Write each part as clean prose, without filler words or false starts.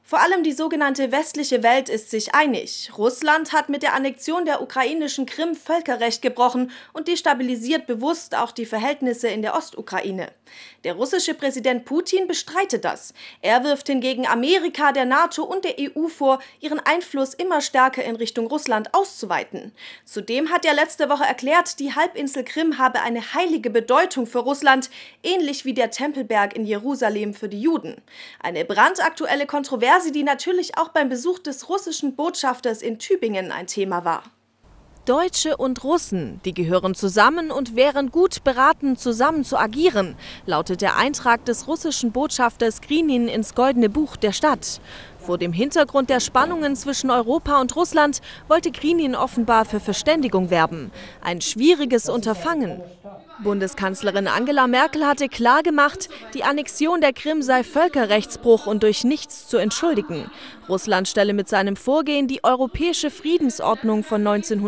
Vor allem die sogenannte westliche Welt ist sich einig. Russland hat mit der Annexion der ukrainischen Krim Völkerrecht gebrochen und destabilisiert bewusst auch die Verhältnisse in der Ostukraine. Der russische Präsident Putin bestreitet das. Er wirft hingegen Amerika, der NATO und der EU vor, ihren Einfluss immer stärker in Richtung Russland auszuweiten. Zudem hat er letzte Woche erklärt, die Halbinsel Krim habe eine heilige Bedeutung für Russland, ähnlich wie der Tempelberg in Jerusalem für die Juden. Eine brandaktuelle Kontroverse, die natürlich auch beim Besuch des russischen Botschafters in Tübingen ein Thema war. Deutsche und Russen, die gehören zusammen und wären gut beraten, zusammen zu agieren, lautet der Eintrag des russischen Botschafters Grinin ins Goldene Buch der Stadt. Vor dem Hintergrund der Spannungen zwischen Europa und Russland wollte Grinin offenbar für Verständigung werben. Ein schwieriges Unterfangen. Bundeskanzlerin Angela Merkel hatte klargemacht, die Annexion der Krim sei Völkerrechtsbruch und durch nichts zu entschuldigen. Russland stelle mit seinem Vorgehen die europäische Friedensordnung von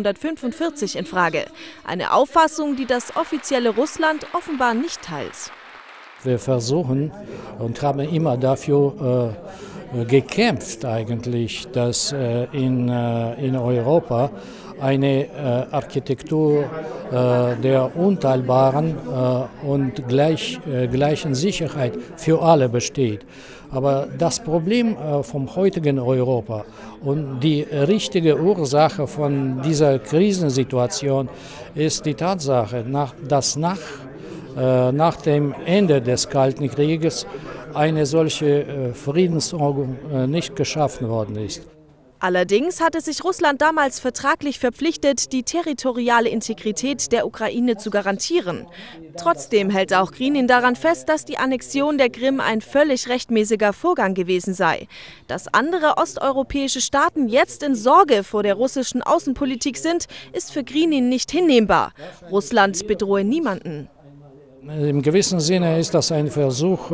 1945 in Frage. Eine Auffassung, die das offizielle Russland offenbar nicht teilt. Wir versuchen und haben immer dafür gekämpft eigentlich, dass in Europa eine Architektur der unteilbaren und gleichen Sicherheit für alle besteht. Aber das Problem vom heutigen Europa und die richtige Ursache von dieser Krisensituation ist die Tatsache, dass nach dem Ende des Kalten Krieges eine solche Friedensordnung nicht geschaffen worden ist. Allerdings hatte sich Russland damals vertraglich verpflichtet, die territoriale Integrität der Ukraine zu garantieren. Trotzdem hält auch Grinin daran fest, dass die Annexion der Krim ein völlig rechtmäßiger Vorgang gewesen sei. Dass andere osteuropäische Staaten jetzt in Sorge vor der russischen Außenpolitik sind, ist für Grinin nicht hinnehmbar. Russland bedrohe niemanden. Im gewissen Sinne ist das ein Versuch,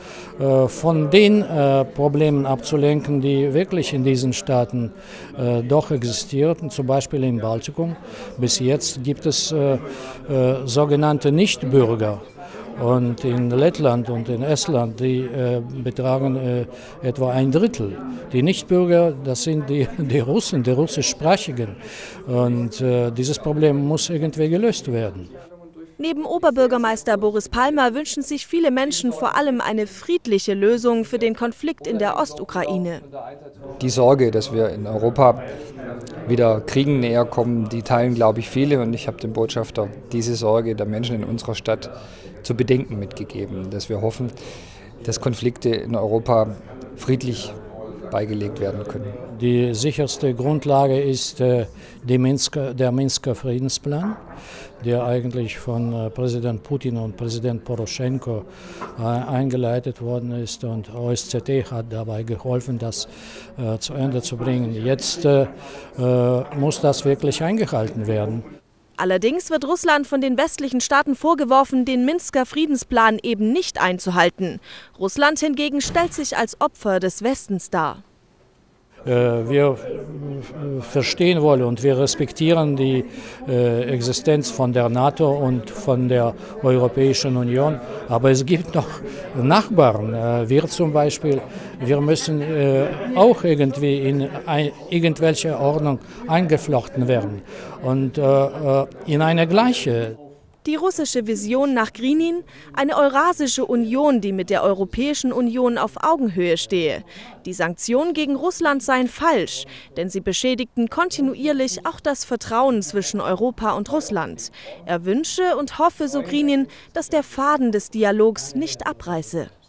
von den Problemen abzulenken, die wirklich in diesen Staaten doch existierten, zum Beispiel im Baltikum. Bis jetzt gibt es sogenannte Nichtbürger. Und in Lettland und in Estland, die betragen etwa ein Drittel. Die Nichtbürger, das sind die Russen, die russischsprachigen. Und dieses Problem muss irgendwie gelöst werden. Neben Oberbürgermeister Boris Palmer wünschen sich viele Menschen vor allem eine friedliche Lösung für den Konflikt in der Ostukraine. Die Sorge, dass wir in Europa wieder Kriegen näher kommen, die teilen, glaube ich, viele. Und ich habe dem Botschafter diese Sorge der Menschen in unserer Stadt zu bedenken mitgegeben, dass wir hoffen, dass Konflikte in Europa friedlich beigelegt werden können. Die sicherste Grundlage ist der Minsker Friedensplan, der eigentlich von Präsident Putin und Präsident Poroschenko eingeleitet worden ist. Und OSZE hat dabei geholfen, das zu Ende zu bringen. Jetzt muss das wirklich eingehalten werden. Allerdings wird Russland von den westlichen Staaten vorgeworfen, den Minsker Friedensplan eben nicht einzuhalten. Russland hingegen stellt sich als Opfer des Westens dar. Wir verstehen wollen und wir respektieren die Existenz von der NATO und von der Europäischen Union. Aber es gibt noch Nachbarn. Wir zum Beispiel, wir müssen auch irgendwie in irgendwelche Ordnung eingeflochten werden und in eine gleiche. Die russische Vision nach Grinin, eine Eurasische Union, die mit der Europäischen Union auf Augenhöhe stehe. Die Sanktionen gegen Russland seien falsch, denn sie beschädigten kontinuierlich auch das Vertrauen zwischen Europa und Russland. Er wünsche und hoffe, so Grinin, dass der Faden des Dialogs nicht abreiße.